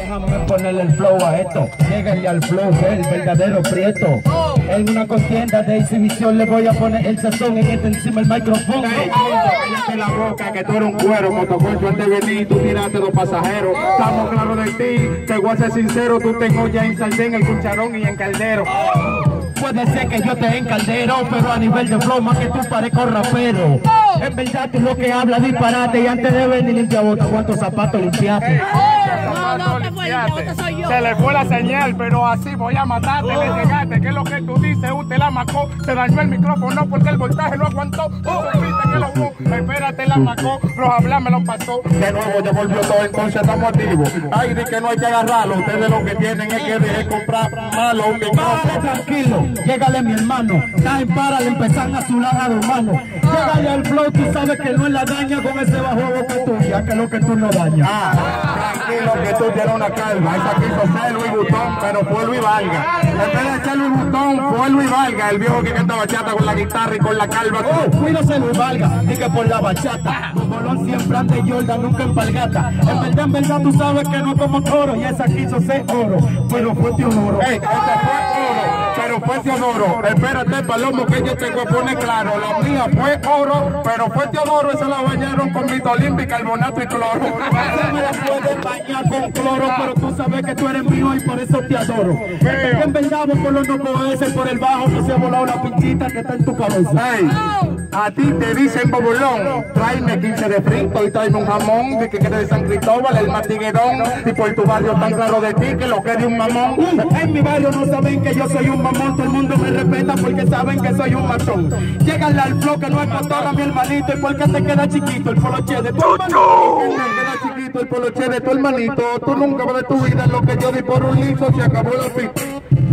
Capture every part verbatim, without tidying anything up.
Déjame ponerle el flow a esto. Lléguenle al flow, el verdadero prieto. En una contienda de exhibición le voy a poner el sazón en este encima el micrófono. Cállate la boca que tú eres un cuero, motoconcho antes de venir, tú tiraste dos pasajeros. Estamos claros de ti, te voy a ser sincero, tú tengo ya en sartén, el cucharón y en caldero. Puede ser que yo te en caldero, pero a nivel de flow más que tú parezco rapero. En verdad tú lo que hablas disparate y antes de venir limpia bota, ¿cuántos zapatos limpiaste? No, no, que fue el bota soy yo. Se le fue la señal, pero así voy a matarte, le llegaste, que es lo que tú dices, usted la macó, se dañó el micrófono porque el voltaje no aguantó, tú supiste que lo hubo, espérate la macó, Roja Blanca me lo pasó, de nuevo ya volvió todo, entonces estamos activos, ay, di que no hay que agarrarlo, ustedes lo que tienen es que dejen comprar malo un micrófono. Tranquilo, llégale mi hermano, está en para, le empezan a sudar a los manos, llégale al flow, tú sabes que no es la daña con ese bajo boca tuya, que es lo que tú no dañas. Ah, tranquilo que tú tienes una calva, esa quiso ser Luis Butón, pero fue Luis Valga. En vez de ser Luis Butón, fue Luis Valga, el viejo que canta bachata con la guitarra y con la calva. Oh, cuídose Luis Valga, diga por la bachata, tu bolón siempre anda de Jordan, nunca en palgata. En verdad, en verdad, tú sabes que no como toro, y esa quiso ser oro, pero fue Teodoro. Ey, este fue oro, pero fue Teodoro. Espérate, Palomo, que yo te voy a poner claro, la mía fue oro, pero fue Teodoro, esa la bañaron con vitolín, bicarbonato y cloro. No me la puedes bañar con cloro, pero tú sabes que tú eres mío y por eso te adoro. En, en verdad, vos por los no puedes, por el bajo no se ha volado la pinchita que está en tu cabeza. Hey, a ti te dicen bobulón, tráeme quince de frito y tráeme un jamón, de que quede de San Cristóbal, el matiguerón, y por tu barrio tan claro de ti que lo que de un mamón. Uh, en mi barrio no saben que yo soy un mamón, todo el mundo me respeta porque saben que soy un matón. Llegale al flow que no es cotorra mi hermanito, y porque te queda chiquito el poloche de tu hermanito. Te queda chiquito el poloche de tu hermanito, tú nunca vas de tu vida lo que yo di por un liso, se acabó la pista.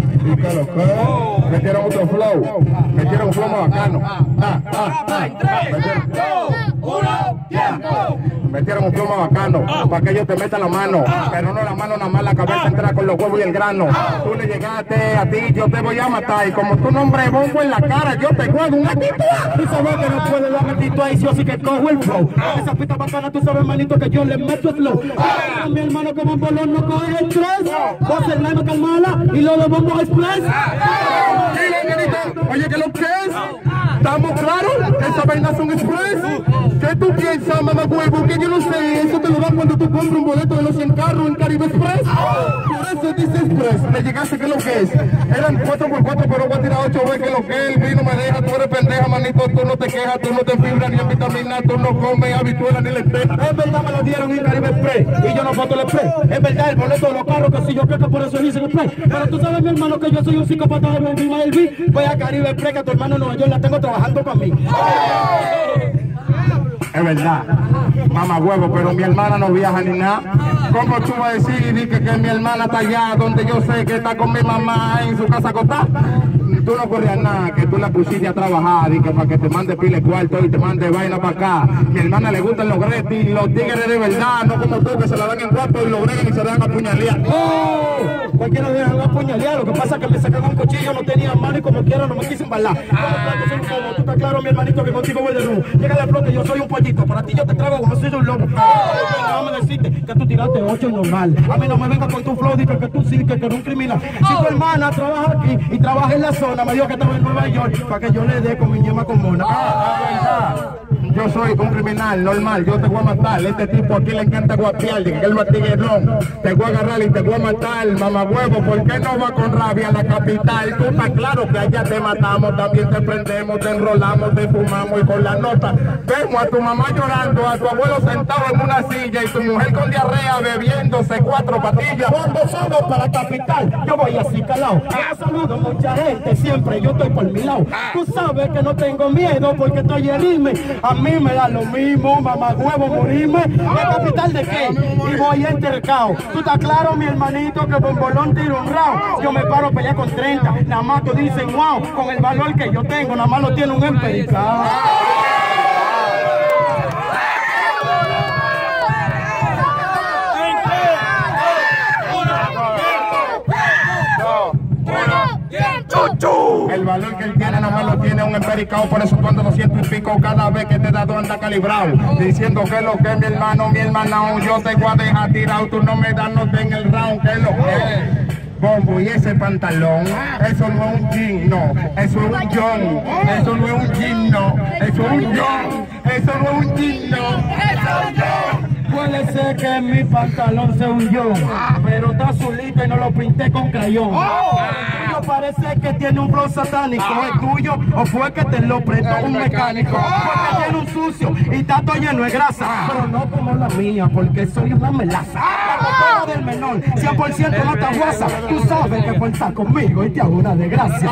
Metieron otro flow, metieron un flow más bacano. Ah, ah, ah. Metieron un flow más bacano, para que ellos te metan la mano, pero no la mano nada más, la cabeza entera con los huevos y el grano. Tú le llegaste a ti, yo te voy a matar, y como tu nombre bombo en la cara, yo te juego un gatito. Tú sabes que no puedes dar gatito ahí, yo sí que cojo el flow. Esa pista bacana, tú sabes, manito, que yo le meto el flow. Mi hermano como un bolón no coge el tres, vos el nano calmala y lo de bombo express. Oye, ¿qué lo que es? ¿Estamos claros? Esa vaina son express. ¿Qué tú piensas, mamá huevo? Que yo no sé, eso te lo dan cuando tú compras un boleto de los cien carros en Caribe Express. Por eso dice Express. Me llegaste, ¿qué lo que es? Eran cuatro por cuatro, pero voy a tirar ocho veces, que lo que es. El vino me deja, tú eres pendeja, manito, tú no te quejas, tú no te fibras ni en vitamina, tú no comes habichuelas ni lentejas. Es verdad, me lo dieron en Caribe Express y yo no voto el Express. Es verdad, el boleto de los carros, que si yo creo que por eso dicen Express. Pero tú sabes, mi hermano, que yo soy un psicópata de encima del beat. Voy a Caribe Express, que tu hermano en Nueva York la tengo trabajando para mí. Es verdad, mamá huevo, pero mi hermana no viaja ni nada. ¿Cómo tú vas a decir y que, que mi hermana está allá donde yo sé que está con mi mamá en su casa acostada? Tú no corrías nada, que tú la pusiste a trabajar y que para que te mande pile cuarto y te mande vaina para acá. Mi hermana le gustan los gretis, los tigres de verdad, no como tú que se la dan en cuarto y lo bregan y se dan a puñalear. ¡Oh! Cualquiera dejan a puñalear, lo que pasa es que me sacaron un cuchillo, no tenía mano y como quiera no me quise embalar. Tú estás claro, mi hermanito, que contigo voy de nuevo. Llega la flor que yo soy un pollito, para ti yo te trago como si soy un lobo. Déjame decirte que tú tiraste ocho y normal. A mí no me vengas con tu flow, dice que tú sí, que eres un criminal. Si tu hermana trabaja aquí y trabaja en la zona, me dijo que estaba en Nueva York, para que yo le dé con mi yema con mona. Yo soy un criminal normal, yo te voy a matar. Este tipo aquí le encanta guapiar, de que él matiguerón. Te voy a agarrar y te voy a matar, mamá huevo. ¿Por qué no va con rabia a la capital? Tú estás claro que allá te matamos, también te prendemos, te enrolamos, te fumamos y con la nota vemos a tu mamá llorando, a tu abuelo sentado en una silla y tu mujer con diarrea bebiéndose cuatro patillas. Cuando salgo para la capital, yo voy así calado. Yo saludo a mucha gente, siempre yo estoy por mi lado. Tú sabes que no tengo miedo porque estoy en irme. A mí me da lo mismo, mamá huevo, morirme. ¿La capital de qué? Y voy entercado. Tú estás claro, mi hermanito, que con bolón tiro un round. Yo me paro a pelear con treinta. Nada más tú dicen wow, con el valor que yo tengo, nada más lo tiene un empericado. El valor que él tiene no me lo tiene un empericado, por eso tú andas doscientos y pico cada vez que te da dos anda calibrado. Diciendo que lo que mi hermano, mi hermana, yo te voy a dejar tirado, tú no me das nota en el round, que es lo que es. Bombo, y ese pantalón, eso no es un jean, no, eso es un john, eso no es un jean, no, eso es un john, eso no es un jean, no, eso es un john. Puede ser que mi pantalón sea un yo, pero está azulito y no lo pinté con crayón. El tuyo parece que tiene un flow satánico. ¿Es tuyo o fue que te lo prestó un mecánico? Porque tiene un sucio y está todo lleno de grasa, pero no como la mía, porque soy una melaza. La botella del menor, cien por ciento no te guasa. Tú sabes que por estar conmigo y te hago una desgracia.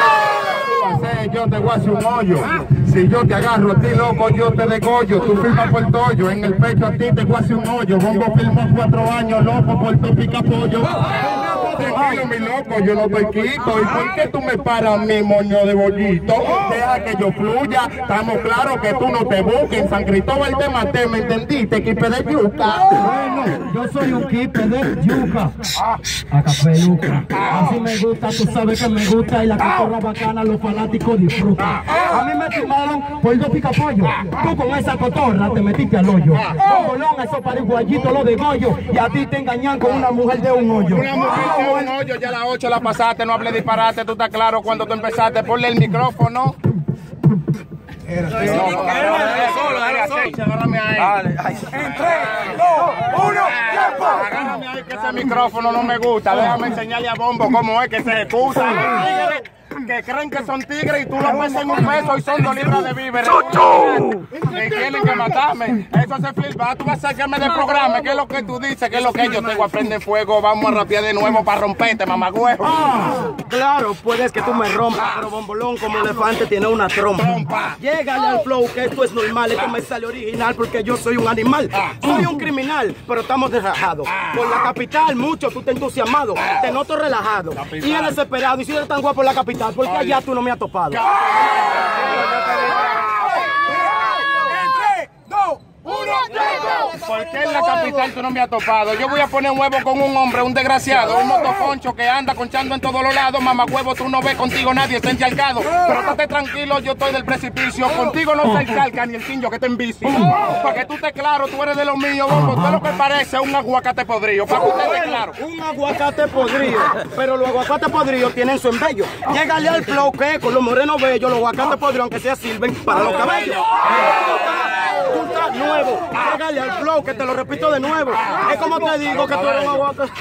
Yo te voy a hacer un hoyo. Si yo te agarro a ti, loco, yo te degollo. Tú firmas por tollo, en el pecho a ti te voy a hacer un hoyo. Bombo firmó cuatro años, loco, por tu pica pollo. Tranquilo, mi loco, yo no estoy quito. ¿Y por qué tú me paras mi moño de bollito? Deja que yo fluya. Estamos claros que tú no te busques. En San Cristóbal te maté, ¿me entendiste? Quipe de yuca. Bueno, yo soy un quipe de yuca. A café yuca. Así me gusta, tú sabes que me gusta. Y la cotorra bacana, los fanáticos disfrutan. A mí me firmaron por dos picapollos. Tú con esa cotorra te metiste al hoyo. Bombolón, esos pariguayitos los de Goyo. Y a ti te engañan con una mujer de un hoyo. Una mujer de un hoyo, ya las ocho la pasaste, no hables disparate, tú estás claro cuando tú empezaste. Ponle el micrófono. Era solo, agárrame ahí. En tres, dos, uno, tiempo. Agárrame ahí que ese micrófono no me gusta. Déjame enseñarle a Bombo cómo es que se ejecuta. Que creen que son tigres y tú los ves en un peso y son dos libras de víveres. Que tienen que matarme. Eso se flipa. Tú vas a sacarme del programa. ¿Qué es lo que tú dices? ¿Qué es lo que yo tengo a prender fuego? Vamos a rapear de nuevo para romperte, mamagüejo. Ah, claro, puedes que tú me rompas, pero Bombolón como elefante tiene una trompa. Trompa. Llégale al flow, que esto es normal, esto me sale original porque yo soy un animal. Soy un criminal, pero estamos desrajados. Por la capital, mucho, tú te entusiasmado. Te noto relajado y el desesperado. Y si eres tan guapo en la capital, porque allá tú no me has topado. ¿Por qué en la capital tú no me has topado? Yo voy a poner huevo con un hombre, un desgraciado, un motoconcho que anda conchando en todos los lados. Mamá huevo, tú no ves contigo nadie, está encharcado. Pero estate tranquilo, yo estoy del precipicio. Contigo no se encharca ni el quincho que te envicio. Para que tú estés claro, tú eres de los míos, bombo. Tú es lo que parece un aguacate podrido. Para que usted esté claro. Un aguacate podrido, pero los aguacates podridos tienen su embello. Llégale al flow que con los morenos bellos, los aguacates podridos, aunque sea sirven para los cabellos. Tú estás nuevo, llégale al flow que te lo repito de nuevo. Es como te digo que tú eres un aguacate.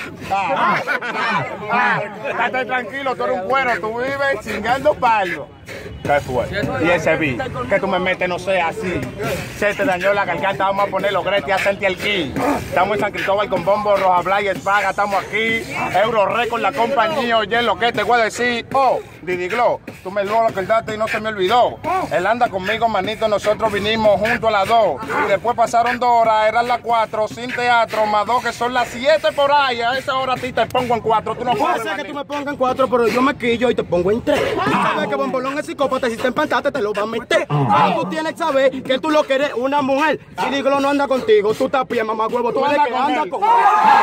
Estate tranquilo, tú eres un cuero, tú vives chingando palo. ¿Qué fue? Y ese beat que tú me metes no sea así. Se te dañó la garganta, vamos a poner los gretes y hacerte el ki. Estamos en San Cristóbal con Bombo, Roja Bla y Espaga, estamos aquí. Euro Record, la compañía, oye lo que te voy a decir. Oh, Didi Glow, tú me lo acordaste y no se me olvidó. Él anda conmigo, manito, nosotros vinimos juntos a las dos. Y después pasaron dos horas, eran las cuatro, sin teatro, más dos que son las siete por ahí. A esa hora a ti te pongo en cuatro, tú no Puede puedes. ser que tú me pongas en cuatro, pero yo me quillo y te pongo en tres. Tú sabes que Bombolón es psicópata, si te empantaste te lo va a meter. Pero tú tienes que saber que tú lo que eres una mujer. Si Digo no anda contigo, tú estás pie, mamá huevo, tú eres que anda con él.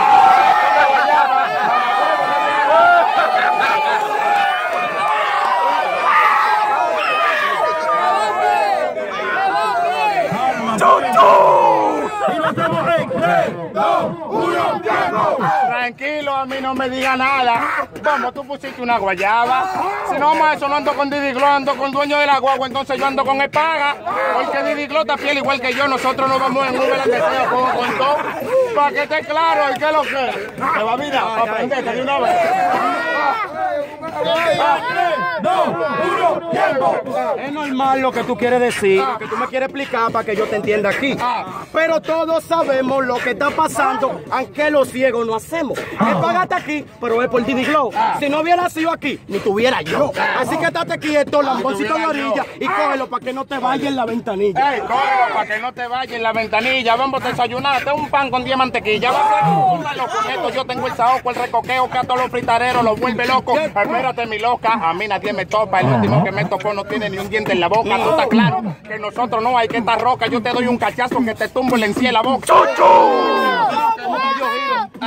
Tranquilo, a mí no me diga nada. Vamos, tú pusiste una guayaba. Si no, más eso no ando con Didi Glow, ando con dueño de la guagua, entonces yo ando con el paga. Porque Didi Glow está fiel igual que yo, nosotros nos vamos en Uber, que sea, como con todo. Para que esté claro, ¿y qué es lo que? Te va a mirar, para aprenderte de una vez. dos, uno, tiempo. Es normal lo que tú quieres decir, lo que tú me quieres explicar para que yo te entienda aquí. Pero todos sabemos lo que está pasando, aunque los ciegos no hacemos. El pagaste aquí, pero es por Didi Glow. Si no hubiera sido aquí, ni tuviera yo. Así que estate quieto, lamboncito de orilla, y cógelo para que no te vaya en la ventanilla. Ey, cógelo para que no te vaya en la ventanilla. Vamos a desayunarte un pan con diez mantequillas. Va a ser un malo con esto. Yo tengo el saoco, el recoqueo, que a todos los fritareros los vuelve locos. Espérate, mi loca, a mí nadie me topa. El último que me tocó no tiene ni un diente en la boca. Tú estás claro que nosotros no hay que estar roca. Yo te doy un cachazo que te tumbo el encía en la boca.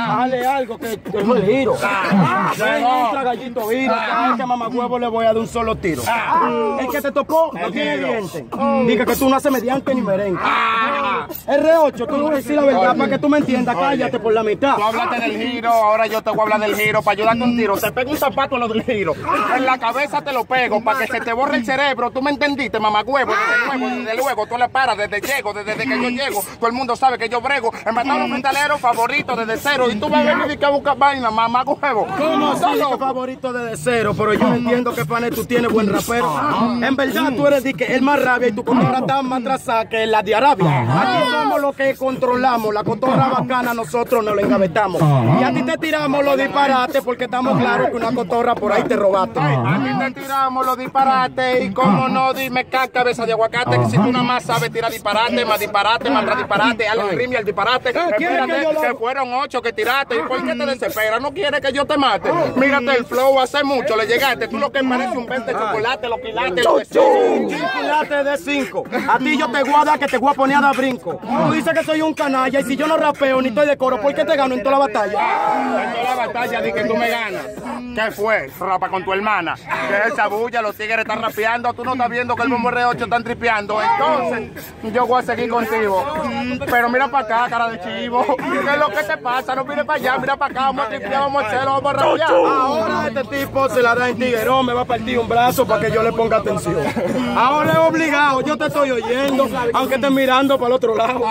Dale algo que que es el giro. Ven, entra gallito giro. A este mamagüevo le voy a dar un solo tiro. El que te tocó no tiene dientes. Diga que tú no haces mediante ni merengue. R ocho, tú voy a decir la verdad para que tú me entiendas. Cállate por la mitad. Tú hablaste del giro, ahora yo te voy a hablar del giro. Para ayudarte un tiro, te pego un zapato en lo del giro. En la cabeza te lo pego para que se te borre el cerebro. ¿Tú me entendiste, mamagüevo? Desde luego, desde luego, tú le paras desde llego, desde, desde que yo llego. Todo el mundo sabe que yo brego. En matar los metaleros favoritos desde cero. Y tú vas a venir a buscar vaina, mamagüevo. ¿Cómo así que favorito desde cero? Pero yo entiendo que Fané tú tienes buen rapero. En verdad tú eres de que el más rabia y tu cotorra está más atrasada que la de Arabia. Aquí somos los que controlamos. La cotorra bacana nosotros nos la engavetamos. Y a ti te tiramos los disparates porque estamos claros que una cotorra por ahí te robaste. A ti te tiramos los disparates y cómo no, dime acá, cabeza de aguacate, que si tú nada más sabes tirar disparate, más disparate, más disparate, al rime al disparate. Espérate, que, que fueron ocho que tiraste. ¿Y por qué te desesperas? ¿No quieres que yo te mate? Mírate el flow, hace mucho le llegaste. Tú lo que parece un veinte chocolate, los quilates, los quilates de cinco. A ti yo te guarda que te voy a poner a dar brinco. Tú dices que soy un canalla y si yo no rapeo ni estoy de coro, ¿por qué te gano en toda la batalla? En toda la batalla di que tú me ganas. ¿Qué fue? Rapa con tu hermana. ¿Qué es esa bulla? Los tigres están rapeando. Tú no estás viendo que el bombo R ocho están tripeando. Entonces, yo voy a seguir contigo. Pero mira para acá, cara de chivo. ¿Qué es lo que te pasa? No mires para allá, mira para acá. Vamos a tripear, vamos a hacerlo, vamos a rapear. Ahora este tipo se la da en tiguerón. Me va a partir un brazo para que yo le ponga atención. Ahora es obligado. Yo te estoy oyendo, aunque estés mirando para el otro lado.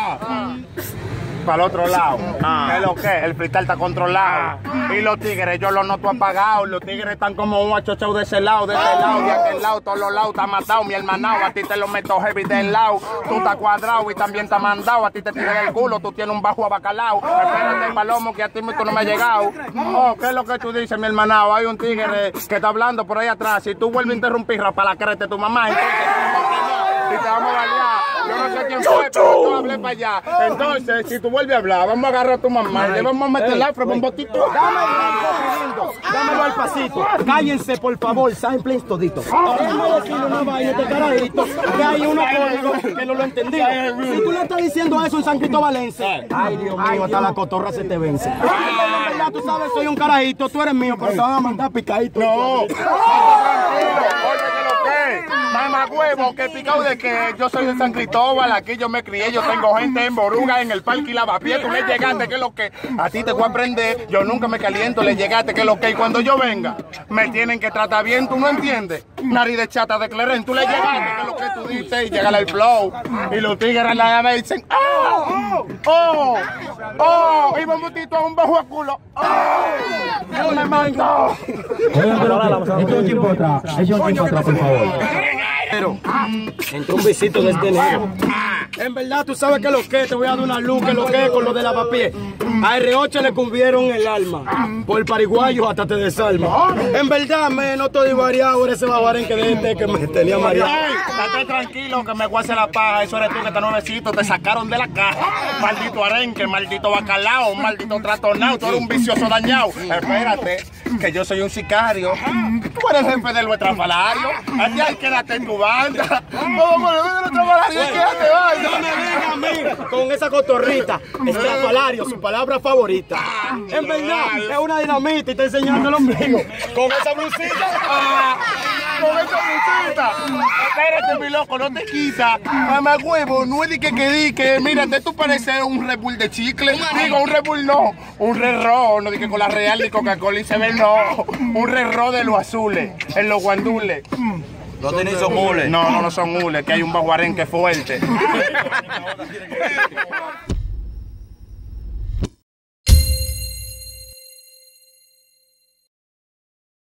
Para el otro lado. Ah. ¿Qué es lo que? El freestyle está controlado. Ah. Y los tigres, yo los noto apagados. Los tigres están como un achochao de ese lado, de este ah. lado, de aquel lado, todos los lados. Está matado, mi hermanao. A ti te lo meto heavy del lado. Tú estás cuadrado y también está mandado. A ti te tiran el culo, tú tienes un bajo abacalao. Espérate, palomo, que a ti tú no me ha llegado. Oh, ¿qué es lo que tú dices, mi hermanao? Hay un tigre que está hablando por ahí atrás. Si tú vuelves a interrumpir, para la creta de tu mamá, entonces, y te vamos a bailar. Yo no sé quién fue, pero tú hablé para allá. Entonces, si tú vuelves a hablar, vamos a agarrar a tu mamá y le vamos a meter el afro con un botito. Dámelo al pasito. Cállense, por favor, saben plein todito. Déjame decirle una vaina de carajito, que hay uno código que no lo entendí. Si tú le estás diciendo eso en San Cristobalense, ay, Dios mío, hasta la cotorra se te vence. Ya tú sabes, soy un carajito, tú eres mío, pero te van a mandar picadito. No, mamagüevo, que picado de que yo soy de San Cristóbal, aquí yo me crié, yo tengo gente en Boruga, en el parque y Lavapié, tú le llegaste, que es lo que a ti te voy a aprender, yo nunca me caliento, le llegaste, que es lo que, y cuando yo venga, me tienen que tratar bien, tú no entiendes, nariz de chata de Cleren, tú le llegaste, que es lo que tú dices, y llega el flow, y los tigres nada me dicen, ¡oh! ¡oh! ¡oh! Y bombotito a un bajo a culo, ¡oh! ¡no me mando! Echa un tiempo atrás, echa un tiempo atrás, por favor. Pero entró un visito de este negro. En verdad, tú sabes que lo que te voy a dar una luz, que lo que con lo de lavapié. A R ocho le cubrieron el alma. Por pariguayo hasta te desalma. En verdad, me no estoy variado, eres ese babarén que de este que me tenía mareado. Estate tranquilo que me voy a hacer la paja. Eso eres tú que estás nuevecito, te sacaron de la caja. Maldito arenque, maldito bacalao, maldito tratonao, tú eres un vicioso dañado. Espérate, que yo soy un sicario. Tú eres el jefe del estrafalario. Allá quédate en tu banda. Vamos a ver el estrafalario, quédate, banda. No me vengas a mí con esa cotorrita. Estrafalario, su palabra favorita. En verdad, es una dinamita y está enseñando el ombligo. Con esa blusita. Con esa blusita. Espérate, mi loco, no te quita. Mamá huevo, no es de que que di que, mírate, tú pareces un Red Bull de chicle. Digo, un Red Bull no, un Red Raw, no di que con la Real ni Coca-Cola y se ve no. Un Red Raw de los azules, en los guandules. ¿No tenéis son hules? No, no, no son hules, que hay un baguarenque fuerte.